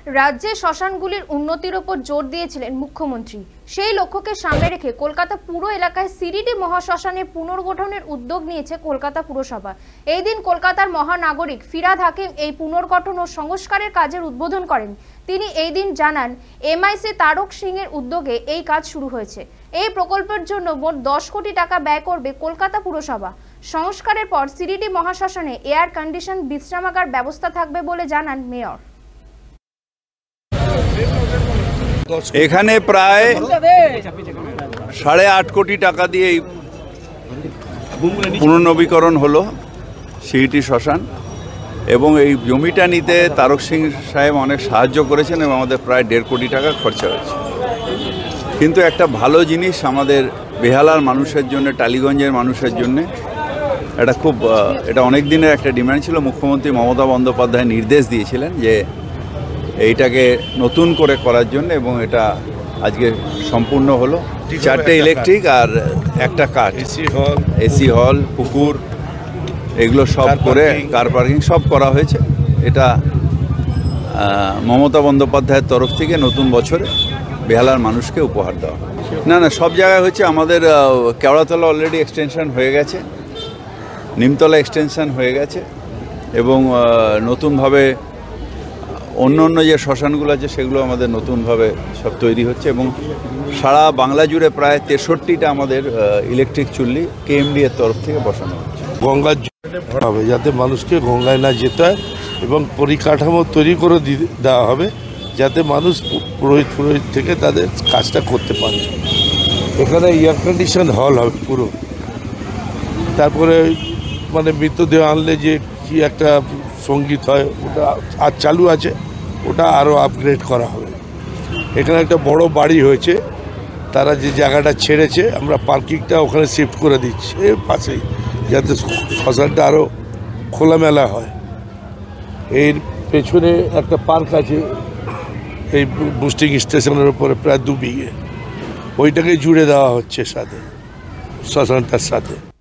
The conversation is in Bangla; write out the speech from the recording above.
রাজ্যে শ্মশানগুলির উন্নতির উপর জোর দিয়েছিলেন মুখ্যমন্ত্রী। সেই লক্ষ্যকে সামনে রেখে কলকাতা পুরো এলাকায় সিরিডি মহাশ্মশানের পুনর্গঠনের উদ্যোগ নিয়েছে কলকাতা পুরসভা। এই দিন কলকাতার মহানাগরিক ফিরহাদ হাকিম এই পুনর্গঠন ও সংস্কারের কাজের উদ্বোধন করেন। তিনি এই দিন জানান, MIC তারক সিং এর উদ্যোগে এই কাজ শুরু হয়েছে। এই প্রকল্পের জন্য মোট 10 কোটি টাকা ব্যয় করবে কলকাতা পুরসভা। সংস্কারের পর সিরিডি মহাশ্মশানে এয়ার কন্ডিশন বিশ্রামাগার ব্যবস্থা থাকবে বলে জানান মেয়র। এখানে প্রায় 8.5 কোটি টাকা দিয়ে পুনর্নবীকরণ হলো সিইটি শ্মশান, এবং এই জমিটা নিতে তারক সিং সাহেব অনেক সাহায্য করেছেন এবং আমাদের প্রায় 1.5 কোটি টাকা খরচা হয়েছে। কিন্তু একটা ভালো জিনিস আমাদের বেহালার মানুষের জন্য, টালিগঞ্জের মানুষের জন্য এটা অনেক দিনের একটা ডিমান্ড ছিল। মুখ্যমন্ত্রী মমতা বন্দ্যোপাধ্যায় নির্দেশ দিয়েছিলেন যে এইটাকে নতুন করে করার জন্য, এবং এটা আজকে সম্পূর্ণ হলো। 4টে ইলেকট্রিক আর একটা কাঠ, এসি হল, পুকুর, এগুলো সব করে কার পার্কিং সব করা হয়েছে। এটা মমতা বন্দ্যোপাধ্যায়ের তরফ থেকে নতুন বছরে বেহালার মানুষকে উপহার দেওয়া। না, সব জায়গায় হচ্ছে। আমাদের কেওড়াতলা অলরেডি এক্সটেনশন হয়ে গেছে, নিমতলা এক্সটেনশন হয়ে গেছে, এবং নতুনভাবে অন্য যে শ্মশানগুলো আছে সেগুলো আমাদের নতুনভাবে সব তৈরি হচ্ছে, এবং সারা বাংলা জুড়ে প্রায় 63টা আমাদের ইলেকট্রিক চুল্লি KMD এর তরফ থেকে বসানো হচ্ছে। গঙ্গার জল হবে যাতে মানুষকে গঙ্গায় না যেতে হয়, এবং পরিকাঠামো তৈরি করে দেওয়া হবে যাতে মানুষ পুরোহিত থেকে তাদের কাজটা করতে পারে। এখানে এয়ার কন্ডিশন হল হবে পুরো। তারপরে মানে মৃতদেহ আনলে যে কি একটা সঙ্গীত হয়, ওটা আর চালু আছে, ওটা আরও আপগ্রেড করা হবে। এখানে একটা বড় বাড়ি হয়েছে, তারা যে জায়গাটা ছেড়েছে আমরা পার্কিংটা ওখানে শিফট করে দিচ্ছি এর পাশেই, যাতে শ্মশানটা আরও খোলামেলা হয়। এর পেছনে একটা পার্ক আছে এই বুস্টিং স্টেশনের উপরে প্রায় 2 বিঘে, ওইটাকে জুড়ে দেওয়া হচ্ছে সাথে শ্মশানটার সাথে।